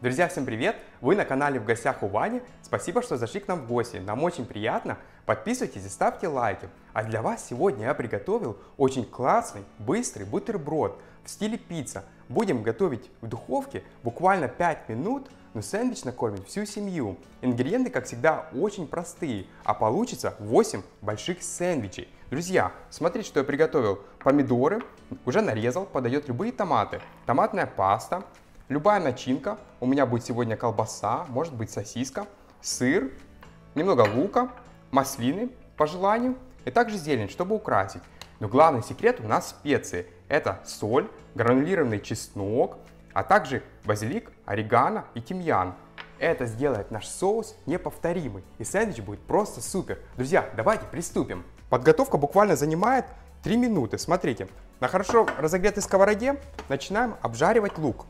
Друзья, всем привет! Вы на канале «В гостях у Вани». Спасибо, что зашли к нам в гости. Нам очень приятно. Подписывайтесь и ставьте лайки. А для вас сегодня я приготовил очень классный, быстрый бутерброд в стиле пицца. Будем готовить в духовке буквально 5 минут, но сэндвич накормит всю семью. Ингредиенты, как всегда, очень простые, а получится 8 больших сэндвичей. Друзья, смотрите, что я приготовил. Помидоры, уже нарезал, подойдет любые томаты, томатная паста, любая начинка. У меня будет сегодня колбаса, может быть сосиска, сыр, немного лука, маслины по желанию и также зелень, чтобы украсить. Но главный секрет у нас специи. Это соль, гранулированный чеснок, а также базилик, орегано и тимьян. Это сделает наш соус неповторимый, и сэндвич будет просто супер. Друзья, давайте приступим. Подготовка буквально занимает 3 минуты. Смотрите, на хорошо разогретой сковороде начинаем обжаривать лук.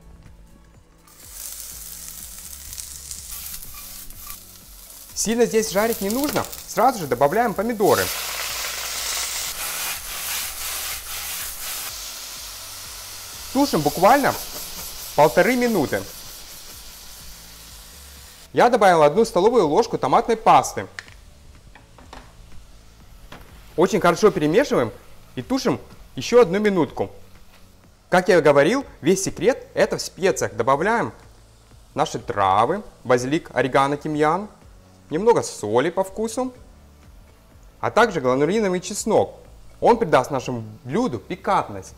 Сильно здесь жарить не нужно, сразу же добавляем помидоры. Тушим буквально 1,5 минуты. Я добавил 1 столовую ложку томатной пасты. Очень хорошо перемешиваем и тушим еще 1 минутку. Как я и говорил, весь секрет это в специях. Добавляем наши травы, базилик, орегано, тимьян. Немного соли по вкусу, а также гранулированный чеснок. Он придаст нашему блюду пикантность.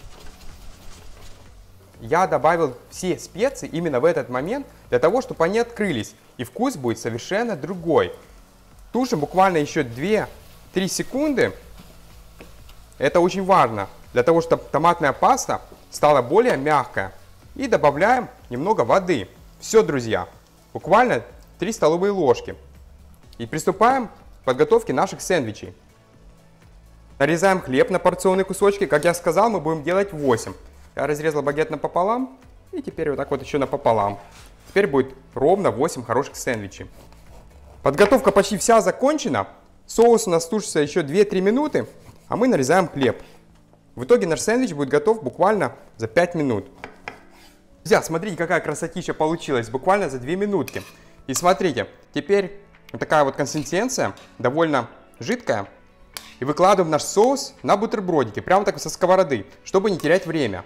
Я добавил все специи именно в этот момент, для того, чтобы они открылись, и вкус будет совершенно другой. Тушим буквально еще 2-3 секунды. Это очень важно, для того, чтобы томатная паста стала более мягкая. И добавляем немного воды. Все, друзья, буквально 3 столовые ложки. И приступаем к подготовке наших сэндвичей. Нарезаем хлеб на порционные кусочки. Как я сказал, мы будем делать 8. Я разрезал багет напополам. И теперь вот так вот еще напополам. Теперь будет ровно 8 хороших сэндвичей. Подготовка почти вся закончена. Соус у нас тушится еще 2-3 минуты. А мы нарезаем хлеб. В итоге наш сэндвич будет готов буквально за 5 минут. Друзья, смотрите, какая красотища получилась. Буквально за 2 минутки. И смотрите, теперь вот такая вот консистенция, довольно жидкая. И выкладываем наш соус на бутербродики, прямо так со сковороды, чтобы не терять время.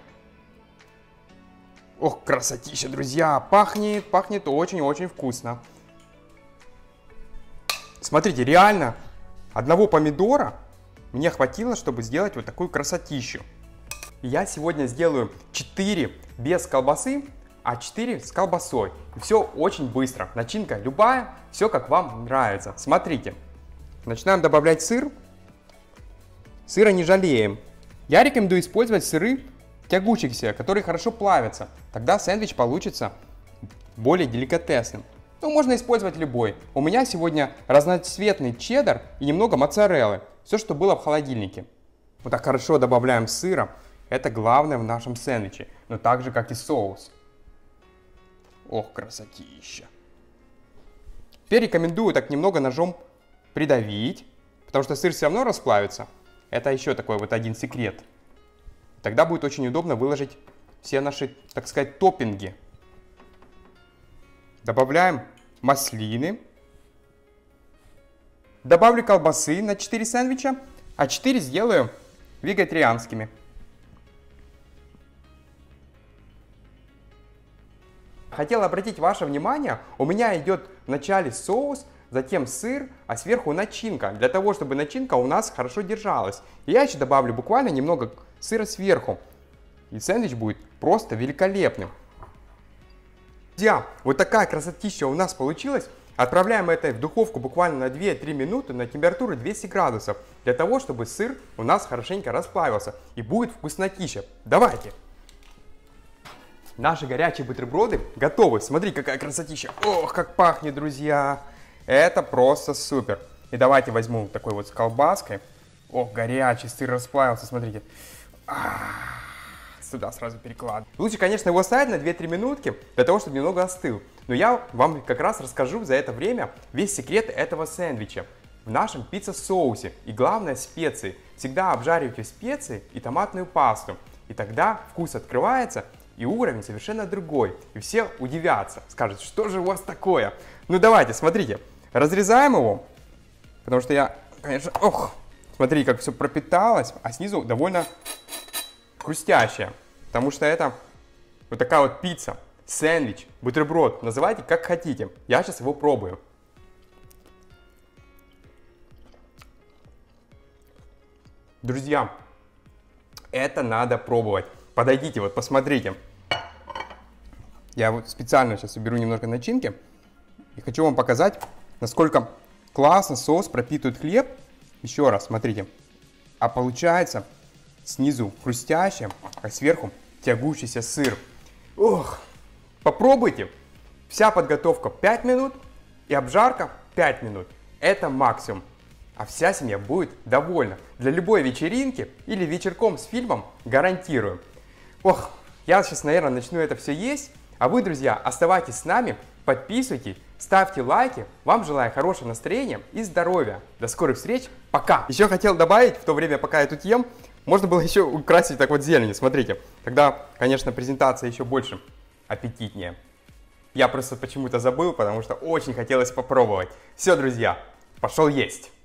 Ох, красотища, друзья! Пахнет очень-очень вкусно. Смотрите, реально, одного помидора мне хватило, чтобы сделать вот такую красотищу. Я сегодня сделаю 4 без колбасы, а 4 с колбасой. И все очень быстро. Начинка любая, все как вам нравится. Смотрите. Начинаем добавлять сыр. Сыра не жалеем. Я рекомендую использовать сыры тягучихся, которые хорошо плавятся. Тогда сэндвич получится более деликатесным. Ну, можно использовать любой. У меня сегодня разноцветный чеддер и немного моцареллы. Все, что было в холодильнике. Вот так хорошо добавляем сыра. Это главное в нашем сэндвиче. Но так же, как и соус. Ох, красотища. Теперь рекомендую так немного ножом придавить, потому что сыр все равно расплавится. Это еще такой вот один секрет. Тогда будет очень удобно выложить все наши, так сказать, топпинги. Добавляем маслины. Добавлю колбасы на 4 сэндвича, а 4 сделаю вегетарианскими. Хотел обратить ваше внимание, у меня идет в начале соус, затем сыр, а сверху начинка, для того, чтобы начинка у нас хорошо держалась. И я еще добавлю буквально немного сыра сверху, и сэндвич будет просто великолепным. Друзья, вот такая красотища у нас получилась. Отправляем это в духовку буквально на 2-3 минуты на температуру 200 градусов, для того, чтобы сыр у нас хорошенько расплавился, и будет вкуснотища. Давайте! Наши горячие бутерброды готовы. Смотри, какая красотища. Ох, как пахнет, друзья. Это просто супер. И давайте возьму такой вот с колбаской. Ох, горячий сыр расплавился, смотрите. Сюда сразу перекладываю. Лучше, конечно, его оставить на 2-3 минутки, для того, чтобы немного остыл. Но я вам как раз расскажу за это время весь секрет этого сэндвича. В нашем пицца-соусе и главное специи. Всегда обжаривайте специи и томатную пасту. И тогда вкус открывается, и уровень совершенно другой. И все удивятся, скажут, что же у вас такое? Ну давайте, смотрите, разрезаем его, потому что я, конечно, смотри, как все пропиталось, а снизу довольно хрустящее, потому что это вот такая вот пицца, сэндвич, бутерброд, называйте как хотите. Я сейчас его пробую. Друзья, это надо пробовать. Подойдите, вот посмотрите. Я вот специально сейчас уберу немного начинки и хочу вам показать, насколько классно соус пропитывает хлеб. Еще раз, смотрите. А получается снизу хрустящее, а сверху тягучийся сыр. Ох, попробуйте. Вся подготовка 5 минут и обжарка 5 минут. Это максимум. А вся семья будет довольна. Для любой вечеринки или вечерком с фильмом гарантирую. Ох, я сейчас, наверное, начну это все есть. А вы, друзья, оставайтесь с нами, подписывайтесь, ставьте лайки. Вам желаю хорошего настроения и здоровья. До скорых встреч. Пока. Еще хотел добавить, в то время, пока я тут ем, можно было еще украсить так вот зеленью. Смотрите, тогда, конечно, презентация еще больше аппетитнее. Я просто почему-то забыл, потому что очень хотелось попробовать. Все, друзья, пошел есть.